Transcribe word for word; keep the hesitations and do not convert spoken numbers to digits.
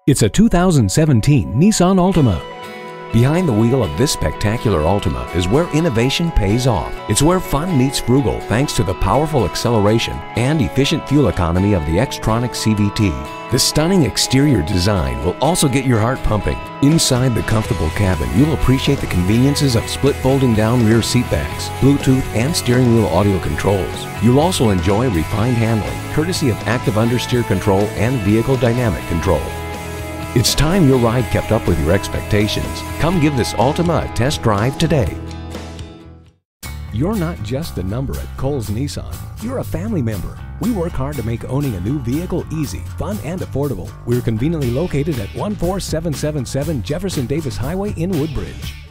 It's a two thousand seventeen Nissan Altima. Behind the wheel of this spectacular Altima is where innovation pays off. It's where fun meets frugal thanks to the powerful acceleration and efficient fuel economy of the Xtronic C V T. The stunning exterior design will also get your heart pumping. Inside the comfortable cabin, you'll appreciate the conveniences of split folding down rear seat backs, Bluetooth and steering wheel audio controls. You'll also enjoy refined handling, courtesy of active understeer control and vehicle dynamic control. It's time your ride kept up with your expectations. Come give this Altima a test drive today. You're not just a number at Cowles Nissan. You're a family member. We work hard to make owning a new vehicle easy, fun, and affordable. We're conveniently located at one four seven seven seven Jefferson Davis Highway in Woodbridge.